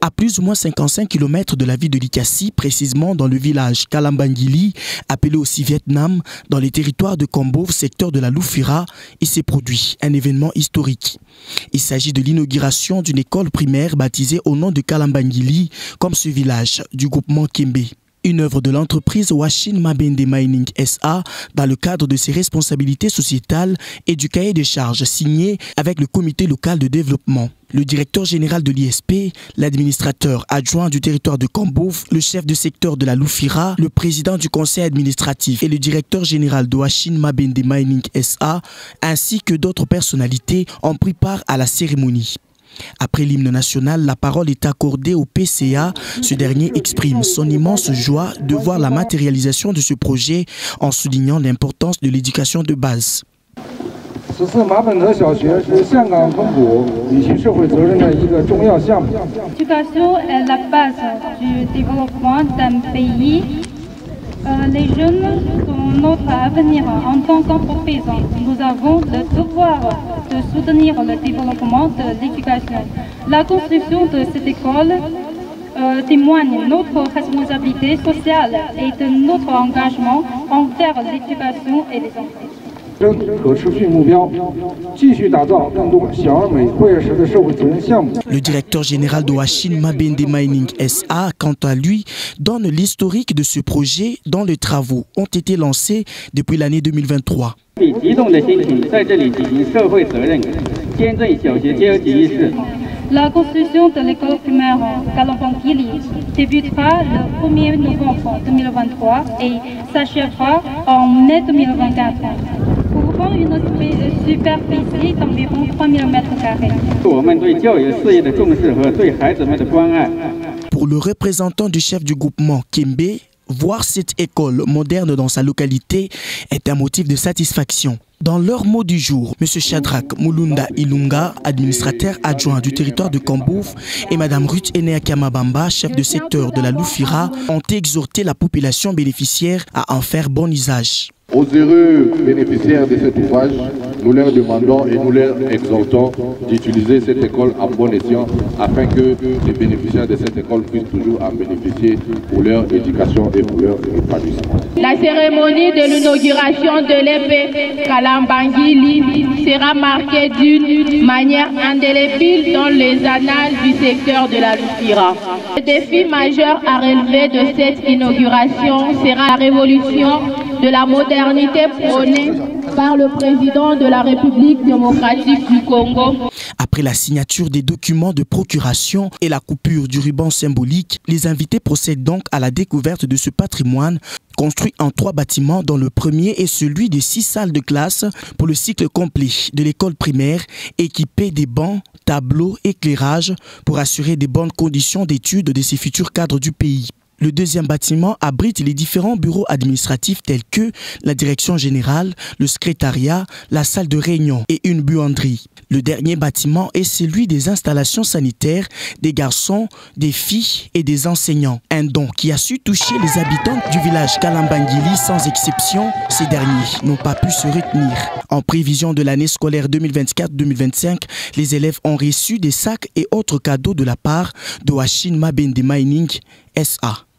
À plus ou moins 55 km de la ville de Likasi, précisément dans le village Kalambangili, appelé aussi Vietnam, dans les territoires de Kombov, secteur de la Lufira, il s'est produit un événement historique. Il s'agit de l'inauguration d'une école primaire baptisée au nom de Kalambangili, comme ce village du groupement Kembe. Une œuvre de l'entreprise Washin Mabende Mining SA dans le cadre de ses responsabilités sociétales et du cahier des charges signé avec le comité local de développement. Le directeur général de l'ISP, l'administrateur adjoint du territoire de Kombov, le chef de secteur de la Lufira, le président du conseil administratif et le directeur général de Washin Mabende Mining SA, ainsi que d'autres personnalités ont pris part à la cérémonie. Après l'hymne national, la parole est accordée au PCA. Ce dernier exprime son immense joie de voir la matérialisation de ce projet en soulignant l'importance de l'éducation de base. L'éducation est la base du développement d'un pays. Les jeunes sont notre avenir. En tant qu'entreprise, nous avons le devoir de soutenir le développement de l'éducation. La construction de cette école témoigne notre responsabilité sociale et de notre engagement envers l'éducation et les enfants. Le directeur général de Washin Mabende Mining SA, quant à lui, donne l'historique de ce projet dont les travaux ont été lancés depuis l'année 2023. La construction de l'école primaire Kalambangili débutera le 1er novembre 2023 et s'achèvera en mai 2024. Couvrant une superficie d'environ 3000 m². Pour le représentant du chef du groupement Kembe, voir cette école moderne dans sa localité est un motif de satisfaction. Dans leur mot du jour, M. Shadrach Mulunda Ilunga, administrateur adjoint du territoire de Kombov, et Mme Ruth Enea Kamabamba, chef de secteur de la Lufira, ont exhorté la population bénéficiaire à en faire bon usage. Aux heureux bénéficiaires de cet ouvrage, nous leur demandons et nous leur exhortons d'utiliser cette école en bon escient afin que les bénéficiaires de cette école puissent toujours en bénéficier pour leur éducation et pour leur épanouissement. La cérémonie de l'inauguration de l'EP Kalambangili sera marquée d'une manière indélébile dans les annales du secteur de la Lufira. Le défi majeur à relever de cette inauguration sera la révolution de la modernité prônée par le président de la République démocratique du Congo. Après la signature des documents de procuration et la coupure du ruban symbolique, les invités procèdent donc à la découverte de ce patrimoine construit en 3 bâtiments, dont le premier est celui de 6 salles de classe pour le cycle complet de l'école primaire, équipé des bancs, tableaux, éclairage pour assurer des bonnes conditions d'études de ces futurs cadres du pays. Le deuxième bâtiment abrite les différents bureaux administratifs tels que la direction générale, le secrétariat, la salle de réunion et une buanderie. Le dernier bâtiment est celui des installations sanitaires, des garçons, des filles et des enseignants. Un don qui a su toucher les habitants du village Kalambangili sans exception. Ces derniers n'ont pas pu se retenir. En prévision de l'année scolaire 2024-2025, les élèves ont reçu des sacs et autres cadeaux de la part de Washin Mabende Mining SA.